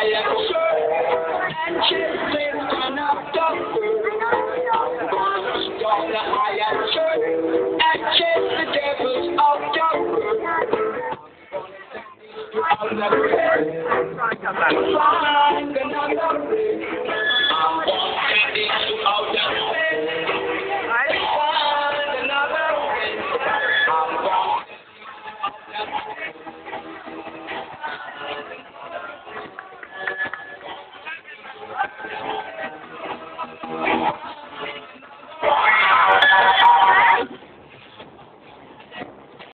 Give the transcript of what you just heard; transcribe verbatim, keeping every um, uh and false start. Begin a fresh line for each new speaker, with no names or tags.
am sure and chasing one of the gonna I am sure and chase the devils out of the world. Find another way.